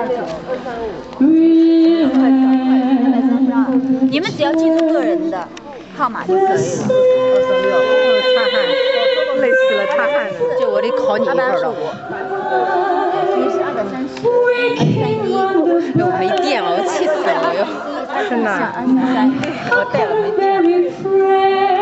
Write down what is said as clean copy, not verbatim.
你们只要记住个人的号码就可以了。 擦汗，累死了，擦汗了。就我得考你一会儿了。 你是230， 231。我没电了，我气死了，我又。真的。我带了没电。